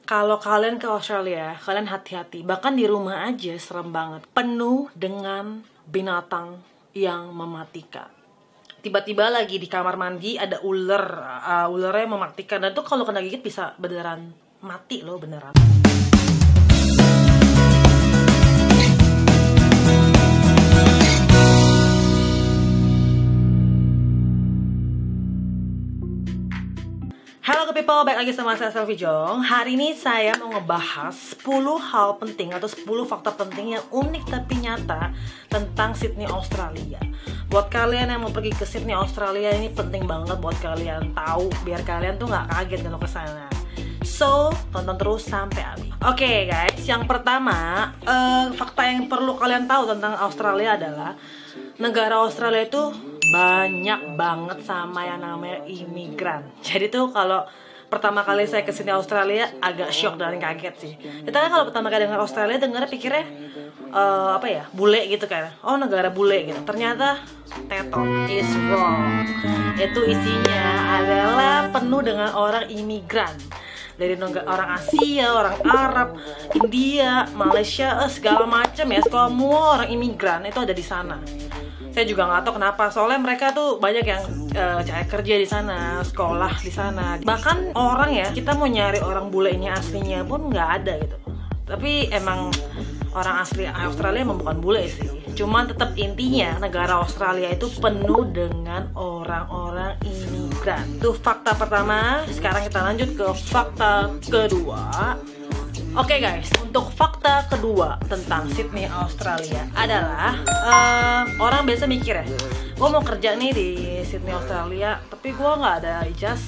Kalau kalian ke Australia, kalian hati-hati. Bahkan di rumah aja serem banget. Penuh dengan binatang yang mematikan. Tiba-tiba lagi di kamar mandi ada ular. Ularnya mematikan. Dan tuh kalau kena gigit bisa beneran mati loh, beneran. Halo people, balik lagi sama saya Selvi Jong. Hari ini saya mau ngebahas 10 hal penting atau 10 fakta penting yang unik tapi nyata tentang Sydney, Australia. Buat kalian yang mau pergi ke Sydney, Australia, ini penting banget buat kalian tahu, biar kalian tuh nggak kaget kalau ke sana. So, tonton terus sampai habis. Oke guys, yang pertama, fakta yang perlu kalian tahu tentang Australia adalah negara Australia itu banyak banget sama yang namanya imigran. Jadi tuh kalau pertama kali saya kesini Australia agak shock dan kaget sih. Kita kan kalau pertama kali dengar Australia dengar pikirnya bule gitu kan. Oh, negara bule gitu. Ternyata tetot is wrong. Itu isinya adalah penuh dengan orang imigran. Dari orang Asia, orang Arab, India, Malaysia, segala macam ya. Semua orang imigran itu ada di sana. Saya juga nggak tahu kenapa, soalnya mereka tuh banyak yang cari kerja di sana, sekolah di sana. Bahkan orang ya, kita mau nyari orang bulenya aslinya pun nggak ada gitu. Tapi emang orang asli Australia emang bukan bule sih. Cuman tetap intinya negara Australia itu penuh dengan orang-orang imigran. Itu fakta pertama. Sekarang kita lanjut ke fakta kedua. Oke guys, untuk fakta kedua tentang Sydney, Australia adalah orang biasa mikir ya, gue mau kerja nih di Sydney, Australia, tapi gue nggak ada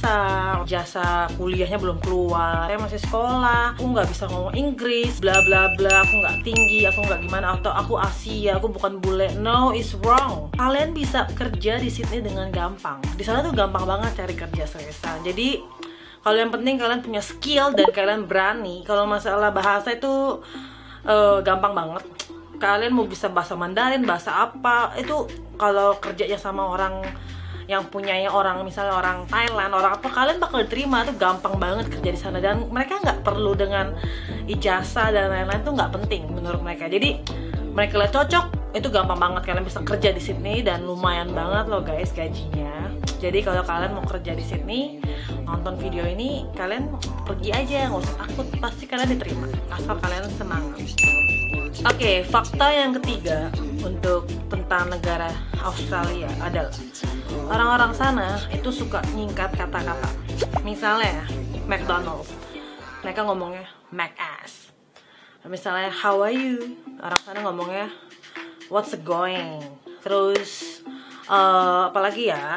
ijazah kuliahnya belum keluar, saya masih sekolah, aku nggak bisa ngomong Inggris, bla bla bla, aku nggak tinggi, aku nggak gimana, atau aku Asia, aku bukan bule. No, it's wrong. Kalian bisa kerja di Sydney dengan gampang. Di sana tuh gampang banget cari kerja seriusan. Jadi kalau yang penting kalian punya skill dan kalian berani. Kalau masalah bahasa itu gampang banget. Kalian mau bisa bahasa Mandarin, bahasa apa, itu kalau kerjanya sama orang yang punyanya orang, misalnya orang Thailand, orang apa, kalian bakal diterima. Itu gampang banget kerja di sana. Dan mereka nggak perlu dengan ijazah dan lain-lain, itu nggak penting menurut mereka. Jadi mereka lihat cocok, itu gampang banget kalian bisa kerja di Sydney. Dan lumayan banget loh guys gajinya. Jadi kalau kalian mau kerja di Sydney, nonton video ini, kalian pergi aja, nggak usah takut, pasti kalian diterima asal kalian semangat. Oke, fakta yang ketiga untuk tentang negara Australia adalah orang-orang sana itu suka nyingkat kata-kata. Misalnya McDonald's, mereka ngomongnya McAss. Misalnya how are you, orang sana ngomongnya what's going. Terus apalagi ya,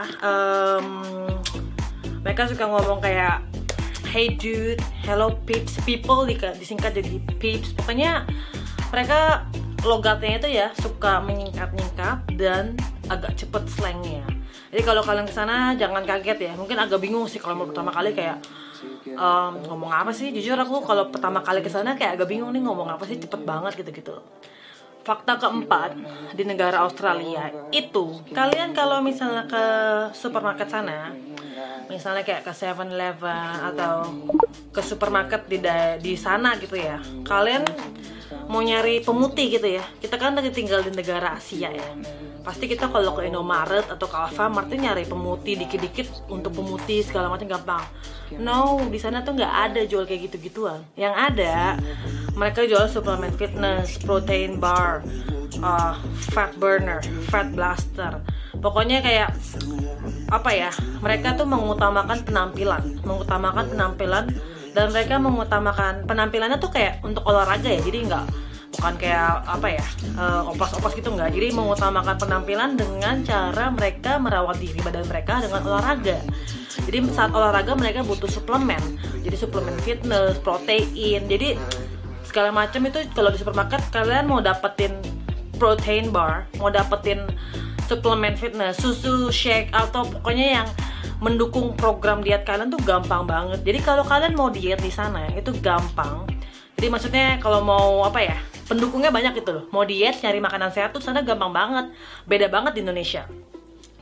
mereka suka ngomong kayak hey dude, hello peeps, people disingkat jadi peeps. Pokoknya mereka logatnya itu ya suka menyingkat-nyingkat dan agak cepet slangnya. Jadi kalau kalian kesana jangan kaget ya, mungkin agak bingung sih kalau mau pertama kali kayak ngomong apa sih. Jujur aku kalau pertama kali kesana kayak agak bingung nih ngomong apa sih, cepet banget gitu-gitu. Fakta keempat di negara Australia itu, kalian kalau misalnya ke supermarket sana, misalnya kayak ke 7-Eleven atau ke supermarket di sana gitu ya, kalian mau nyari pemutih gitu ya. Kita kan lagi tinggal di negara Asia ya. Pasti kita kalau ke Indomaret atau ke Alfamart nyari pemutih dikit-dikit untuk pemutih segala macam gampang. No, di sana tuh nggak ada jual kayak gitu-gituan. Yang ada mereka jual suplemen fitness, protein bar, fat burner, fat blaster. Pokoknya kayak apa ya? Mereka tuh mengutamakan penampilan dan mereka mengutamakan penampilannya tuh kayak untuk olahraga ya. Jadi bukan kayak oplas-oplas gitu, enggak. Jadi mengutamakan penampilan dengan cara mereka merawat diri badan mereka dengan olahraga. Jadi saat olahraga mereka butuh suplemen. Jadi suplemen fitness, protein. Jadi segala macam itu kalau di supermarket kalian mau dapetin protein bar, mau dapetin suplemen fitness, susu, shake, atau pokoknya yang mendukung program diet kalian tuh gampang banget. Jadi kalau kalian mau diet di sana itu gampang. Jadi maksudnya kalau mau pendukungnya banyak gitu loh. Mau diet, nyari makanan sehat tuh sana gampang banget. Beda banget di Indonesia.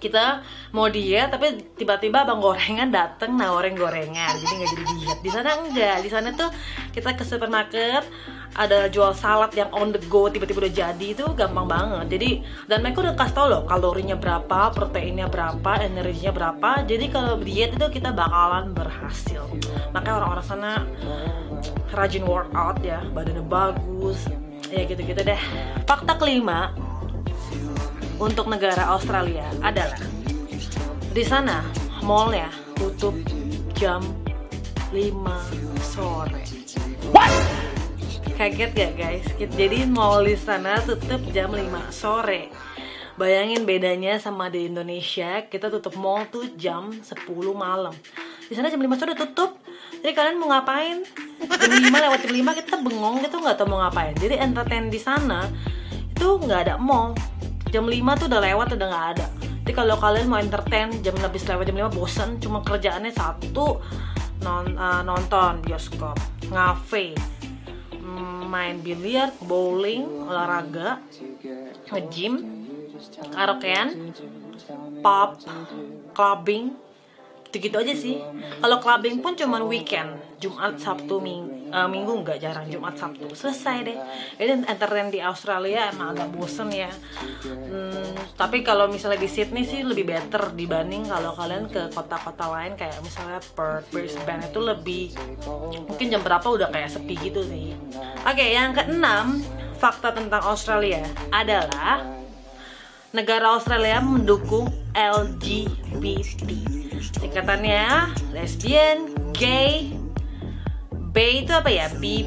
kita mau diet tapi tiba-tiba abang gorengan dateng nawarin gorengan, jadi nggak jadi diet. Di sana enggak, di sana tuh kita ke supermarket ada jual salad yang on the go, tiba-tiba udah jadi, itu gampang banget. Jadi dan mereka udah kasih tau loh kalorinya berapa, proteinnya berapa, energinya berapa. Jadi kalau diet itu kita bakalan berhasil. Makanya orang-orang sana rajin workout ya, badannya bagus, ya gitu-gitu deh. Fakta kelima untuk negara Australia adalah di sana mallnya tutup jam 5 sore. What? Kaget gak guys? Jadi mall di sana tutup jam 5 sore. Bayangin bedanya sama di Indonesia, kita tutup mall tuh jam 10 malam. Di sana jam 5 sore tutup. Jadi kalian mau ngapain? Jam 5 lewat jam 5 kita bengong gitu, nggak tahu mau ngapain. Jadi entertain di sana itu nggak ada mall. Jam 5 tuh udah lewat, udah nggak ada. Jadi kalau kalian mau entertain jam lebih lewat jam 5 bosen, cuma kerjaannya satu, nonton bioskop, ngafe, main biliar, bowling, olahraga, nge-gym, karaokean, pub, clubbing, gitu-gitu aja sih. Kalau clubbing pun cuma weekend, Jumat, Sabtu, Minggu nggak, jarang Jumat, Sabtu, selesai deh. Jadi entertain di Australia emang agak bosen ya. Tapi kalau misalnya di Sydney sih lebih better dibanding kalau kalian ke kota-kota lain kayak misalnya Perth, Brisbane, itu lebih mungkin jam berapa udah kayak sepi gitu sih. Oke, yang keenam fakta tentang Australia adalah negara Australia mendukung LGBT. Singkatannya lesbian, gay, B itu apa ya? B,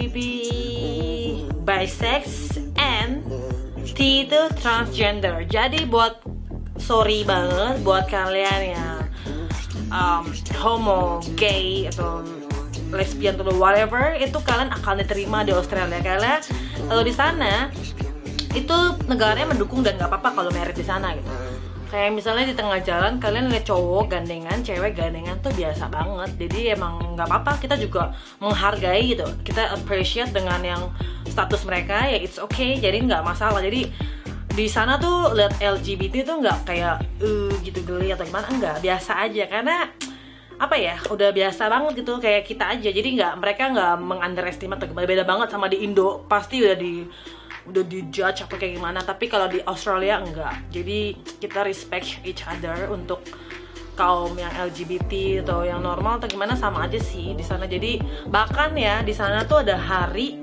bisex, and T itu transgender. Jadi sorry banget buat kalian yang homo, gay, atau lesbian atau whatever, itu kalian akan diterima di Australia. Karena kalau di sana itu negaranya mendukung dan nggak apa-apa kalau married di sana gitu. Kayak misalnya di tengah jalan kalian lihat cowok gandengan, cewek gandengan tuh biasa banget. Jadi emang nggak apa-apa, kita juga menghargai gitu. Kita appreciate dengan yang status mereka, ya it's okay. Jadi nggak masalah. Jadi di sana tuh lihat LGBT tuh nggak kayak gitu geli atau gimana, enggak, biasa aja. Karena apa ya, udah biasa banget gitu kayak kita aja. Jadi mereka nggak meng-underestimate atau gimana. Beda banget sama di Indo, pasti udah dijudge apa kayak gimana. Tapi kalau di Australia enggak. Jadi kita respect each other. Untuk kaum yang LGBT atau yang normal atau gimana sama aja sih di sana. Jadi bahkan ya di sana tuh ada hari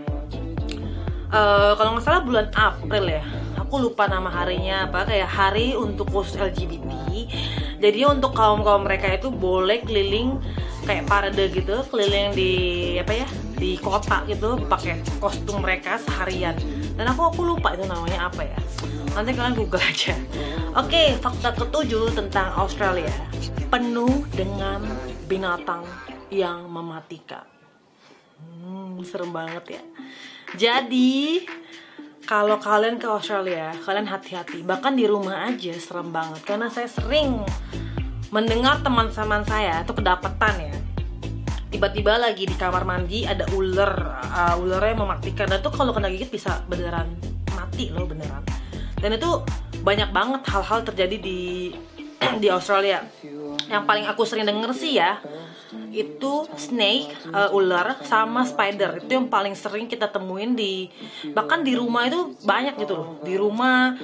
kalau nggak salah bulan April ya, aku lupa nama harinya apa, kayak hari untuk khusus LGBT. Jadi untuk kaum mereka itu boleh keliling kayak parade gitu, keliling di di kota gitu pakai kostum mereka seharian. Dan aku lupa itu namanya apa ya, nanti kalian google aja. Oke, fakta ketujuh tentang Australia, penuh dengan binatang yang mematikan. Serem banget ya. Jadi kalau kalian ke Australia, kalian hati-hati. Bahkan di rumah aja serem banget. Karena saya sering mendengar teman-teman saya itu kedapatan ya, tiba-tiba lagi di kamar mandi ada ularnya mematikan. Dan itu kalau kena gigit bisa beneran mati loh, beneran. Dan itu banyak banget hal-hal terjadi di Australia. Yang paling aku sering denger sih ya, itu snake, ular, sama spider. Itu yang paling sering kita temuin bahkan di rumah itu banyak gitu loh. Di rumah,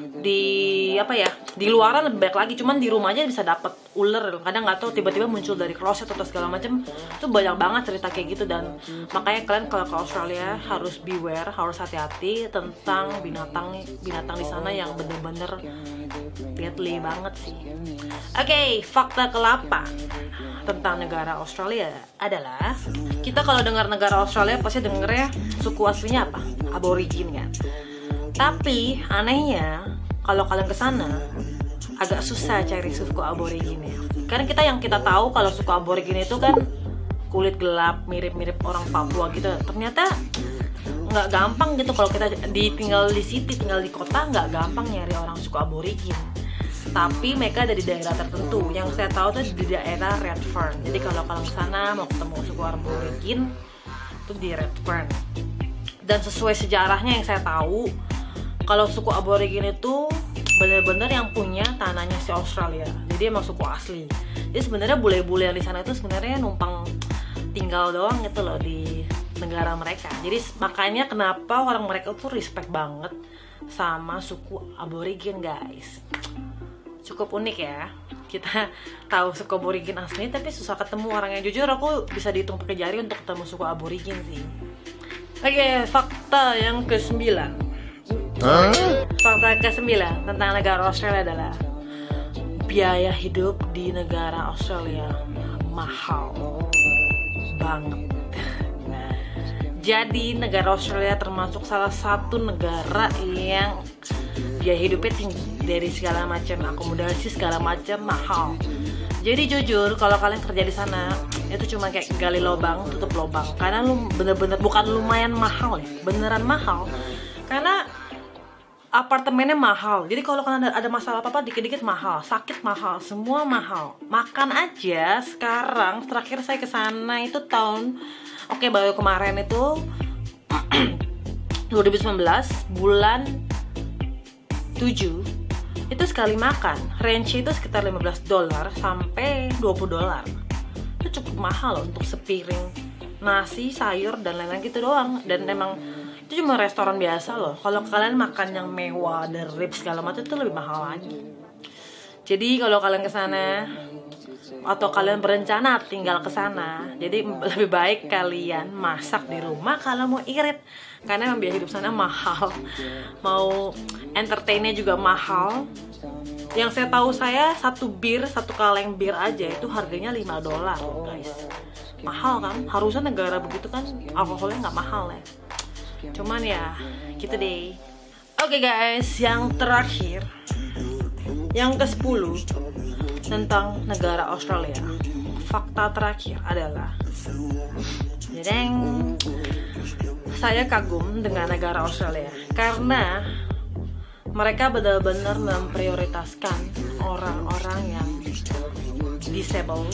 di luaran lebih baik lagi, cuman di rumah aja bisa dapet ular. Kadang nggak tahu tiba-tiba muncul dari kloset atau segala macam. Itu banyak banget cerita kayak gitu. Dan makanya kalian kalau ke Australia harus beware, harus hati-hati tentang binatang di sana yang bener-bener deadly banget sih. Oke, fakta ke-8 tentang negara Australia adalah, kita kalau dengar negara Australia pasti dengernya suku aslinya apa? Aborigin kan. Tapi anehnya kalau kalian kesana agak susah cari suku aborigin ya. Karena yang kita tahu kalau suku aborigin itu kan kulit gelap, mirip-mirip orang Papua gitu. Ternyata nggak gampang gitu. Kalau kita tinggal di city, tinggal di kota, nggak gampang nyari orang suku aborigin. Tapi mereka ada di daerah tertentu. Yang saya tahu tuh di daerah Redfern. Jadi kalau kalian kesana mau ketemu suku aborigin itu di Redfern. Dan sesuai sejarahnya yang saya tahu, kalau suku aborigin itu bener-bener yang punya tanahnya si Australia. Jadi emang suku asli. Jadi sebenarnya bule-bule yang di sana itu sebenarnya numpang tinggal doang gitu loh di negara mereka. Jadi makanya kenapa orang mereka tuh respect banget sama suku aborigin, guys. Cukup unik ya. Kita tahu suku aborigin asli tapi susah ketemu orang yang jujur. Aku bisa dihitung pakai jari untuk ketemu suku aborigin sih. Oke, fakta yang ke-9. Fakta ke-9 tentang negara Australia adalah biaya hidup di negara Australia mahal banget. Jadi negara Australia termasuk salah satu negara yang biaya hidupnya tinggi dari segala macam akomodasi, segala macam mahal. Jadi jujur kalau kalian kerja di sana itu cuma kayak gali lubang tutup lubang, karena lu bener-bener bukan lumayan mahal ya, beneran mahal. Karena apartemennya mahal. Jadi kalau kalian ada masalah apa-apa dikit-dikit mahal, sakit mahal, semua mahal. Makan aja sekarang terakhir saya ke sana itu baru kemarin itu 2019 bulan 7 itu sekali makan range itu sekitar $15 sampai $20. Itu cukup mahal loh untuk sepiring nasi, sayur dan lain-lain gitu doang. Dan emang itu cuma restoran biasa loh. Kalau kalian makan yang mewah, ada ribs segala macam itu lebih mahal lagi. Jadi kalau kalian ke sana atau kalian berencana tinggal ke sana, jadi lebih baik kalian masak di rumah kalau mau irit, karena emang biaya hidup sana mahal. Mau entertainnya juga mahal. Yang saya tahu satu kaleng bir aja itu harganya $5, guys. Mahal kan? Harusnya negara begitu kan alkoholnya nggak mahal ya. Cuman ya gitu deh. Oke guys, yang terakhir, yang ke-10 tentang negara Australia. Fakta terakhir adalah saya kagum dengan negara Australia karena mereka benar-benar memprioritaskan orang-orang yang disable,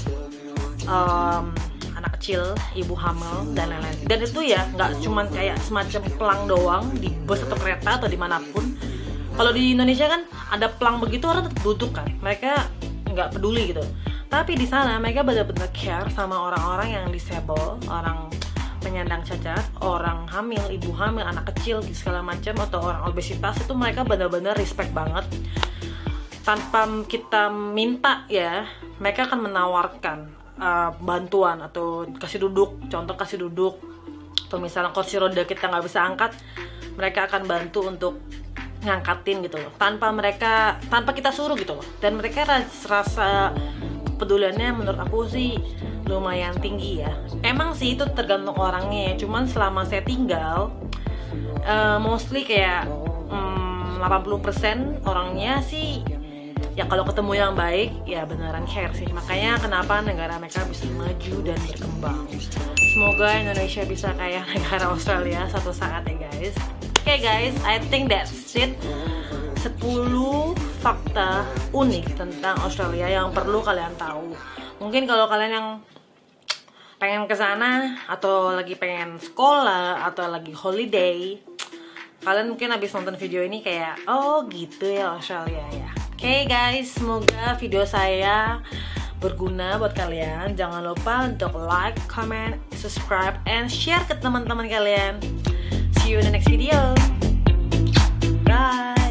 anak kecil, ibu hamil dan lain-lain. Dan itu ya nggak cuman kayak semacam pelang doang di bus atau kereta atau dimanapun. Kalau di Indonesia kan ada pelang begitu orang tetap duduk kan, mereka nggak peduli gitu. Tapi di sana mereka benar-benar care sama orang-orang yang disable, orang penyandang cacat, orang hamil, ibu hamil, anak kecil segala macam, atau orang obesitas. Itu mereka benar-benar respect banget. Tanpa kita minta ya, mereka akan menawarkan bantuan atau kasih duduk, contoh kasih duduk, atau misalnya kursi roda kita nggak bisa angkat, mereka akan bantu untuk ngangkatin gitu loh, tanpa kita suruh gitu loh. Dan mereka rasa kepeduliannya menurut aku sih lumayan tinggi ya. Emang sih itu tergantung orangnya ya, cuman selama saya tinggal mostly kayak 80% orangnya sih ya kalau ketemu yang baik ya beneran care sih. Makanya kenapa negara mereka bisa maju dan berkembang. Semoga Indonesia bisa kayak negara Australia suatu saat ya guys. Oke guys, I think that's it. 10 fakta unik tentang Australia yang perlu kalian tahu. Mungkin kalau kalian yang pengen ke sana atau lagi pengen sekolah atau lagi holiday, kalian mungkin habis nonton video ini kayak, oh gitu ya Australia ya. Oke guys, semoga video saya berguna buat kalian. Jangan lupa untuk like, comment, subscribe, and share ke teman-teman kalian. See you in the next video. Bye.